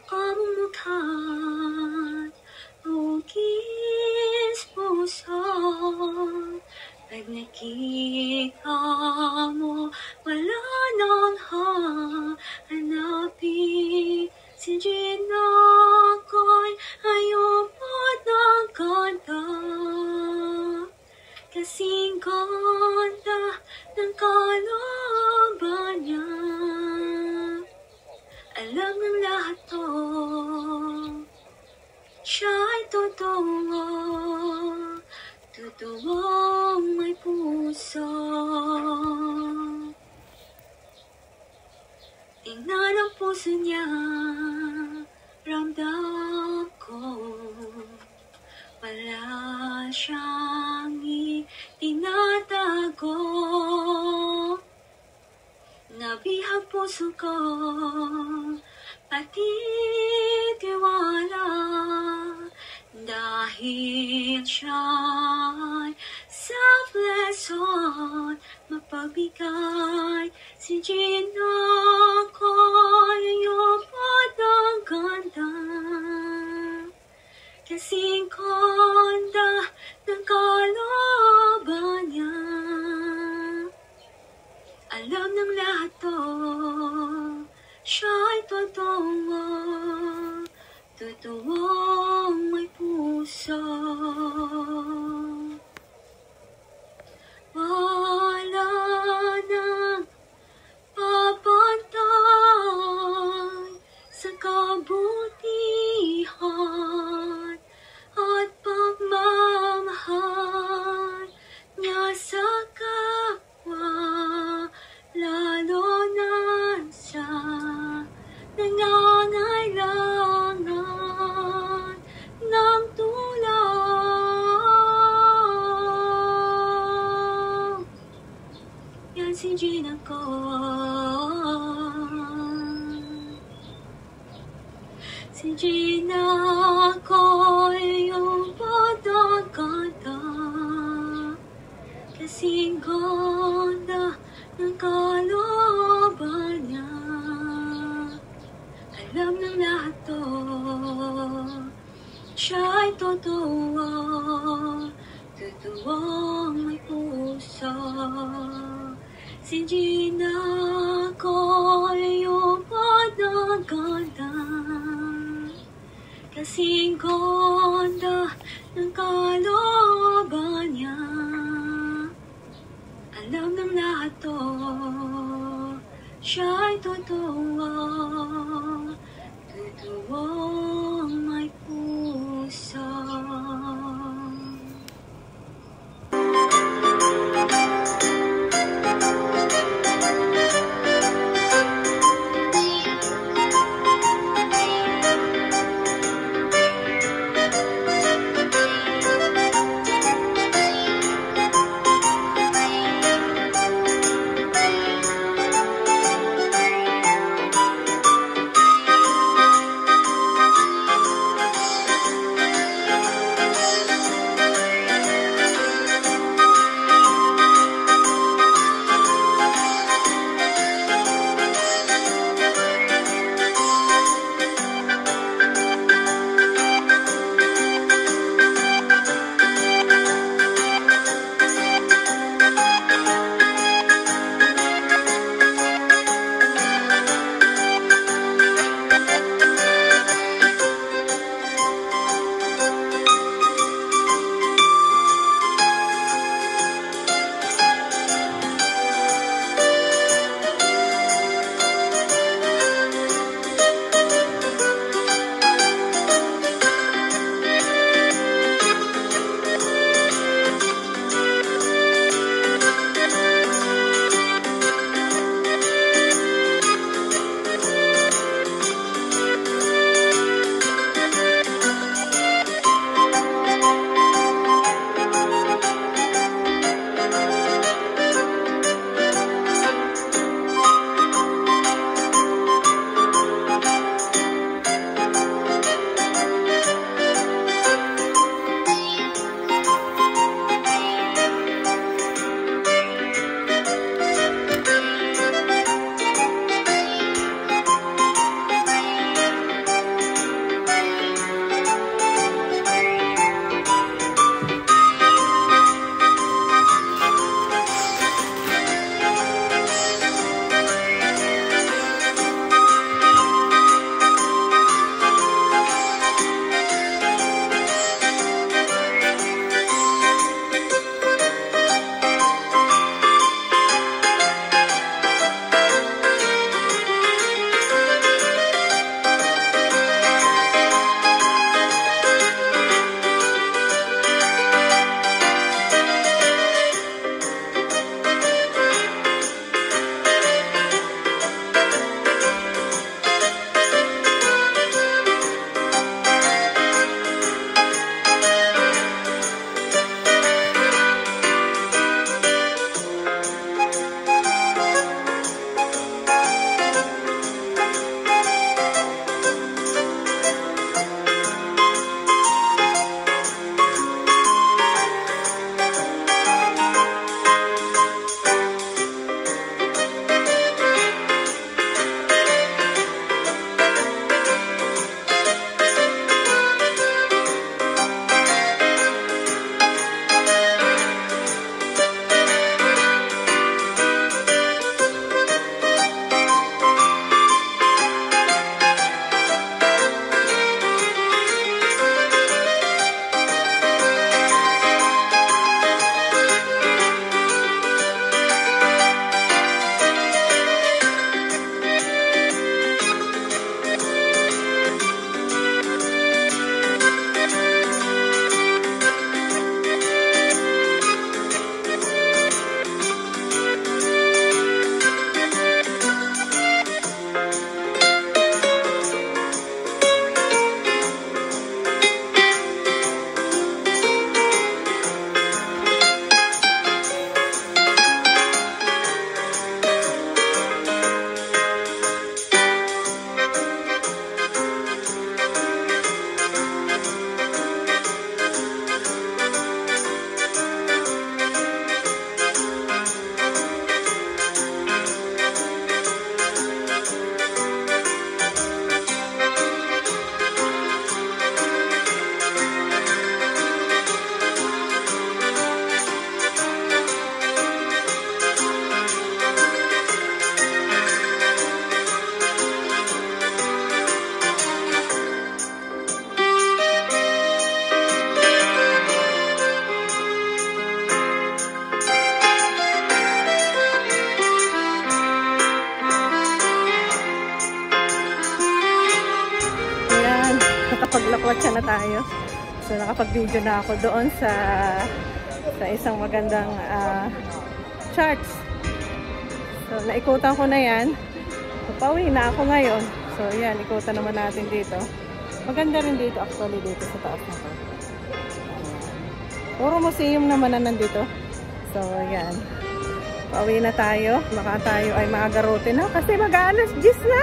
kamukha't hugis puso. Pag nakita mo, wala nang hahanapin. Si Gina ko'y ayupot ng kanta, kasing ganda ng kalooban niya. Alam ng lahat to, siya'y totoo, totoong may puso. Tingnan ang puso niya, ramdam ko, wala siyang itinatago. Nabihag puso ko, pati tiwala, dahil siya'y selfless at mapagbigay. Si Gina ko'y ayupot ng ganda, kasing ganda ng kalooban niya. Alam ng lahat to, siya'y totoo, totoong may puso. Wala nang papantay sa kabutihan at pagmamahal niya sa kapwa, lalo na sa nangangailangan ng tulong. Yan si Gina ko, si Gina ko'y ayupot ng kanta, kasing ganda ng kalooban niya. Alam ng lahat to, siya'y totoo, totoong may puso. Si Gina ko'y ayupot ng ganda, kasing ganda ng kalooban niya. Alam ng lahat to, siya'y totoo, totoong may puso. nakapaglakwatsa na tayo. So, nakapag-video na ako doon sa isang magandang charts. So, naikutan ko na yan. So, pauwi na ako ngayon. So, yan, ikutan naman natin dito. Maganda rin dito, actually, dito sa taas na to. Puro museum naman na nandito. So, yan. Pauwi na tayo. Baka tayo ay makagarote na kasi mag-alas 10 na.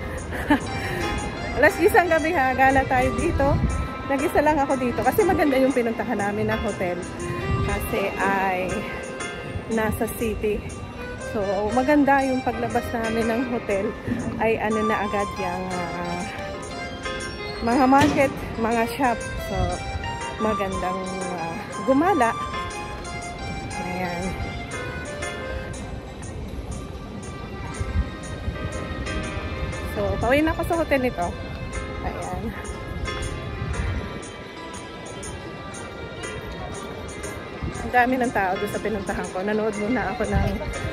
Alas 10 ang gabi ha. Gala tayo dito. Nag-isa lang ako dito kasi maganda yung pinuntahan namin na hotel. Kasi ay nasa city. So, maganda yung paglabas namin ng hotel ay ano na agad yung mga market, mga shop. So, magandang gumala. Ayan. So, pauwi na ako sa hotel nito. Ayan. Ang dami ng tao doon sa pinuntahan ko. Nanood muna ako ng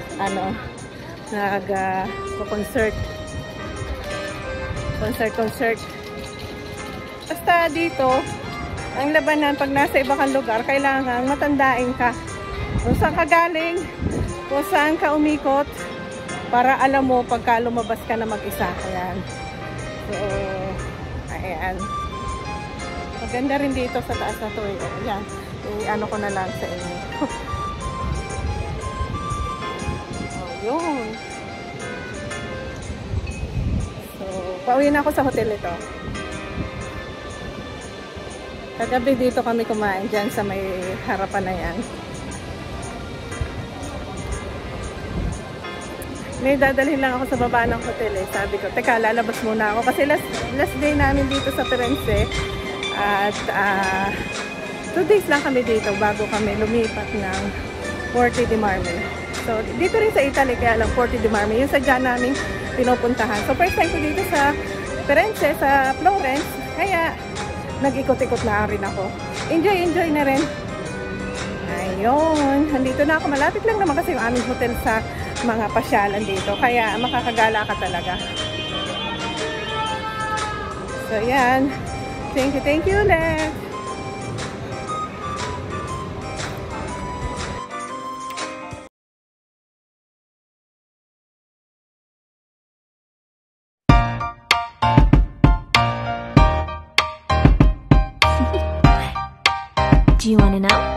concert. Concert. Basta dito, ang labanan pag nasa iba kang lugar, kailangan matandain ka. Kung saan ka galing, kung saan ka umikot, para alam mo pagka lumabas ka na mag-isa. Ayan. So, ayan. Maganda rin dito sa taas na to. Ayan. I-ano ko na lang sa inyo. Oh, yun. So, pauwi na ako sa hotel ito. Kagabi dito kami kumain dyan sa may harapan na yan. May dadalhin lang ako sa baba ng hotel eh. Sabi ko, teka, lalabas muna ako. Kasi last day namin dito sa Firenze. At 2 days lang kami dito bago kami lumipat ng Porte di Marmi. So, dito rin sa Italy, kaya lang Porte di Marmi. Yung sadya namin pinupuntahan. So, first time ko dito sa Firenze, sa Florence. Kaya, nag-ikot-ikot na rin ako. Enjoy na rin. Ayun. Nandito na ako. Malapit lang naman kasi yung aming hotel sa mga pasyalan dito. Kaya makakagala ka talaga. So, yan. Thank you ulit. Do you want to know?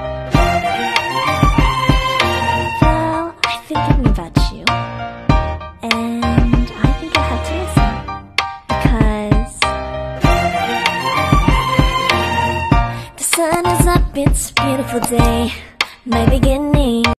Well, I've been thinking about you. And I think I have to listen. Because the sun is up, it's a beautiful day. My beginning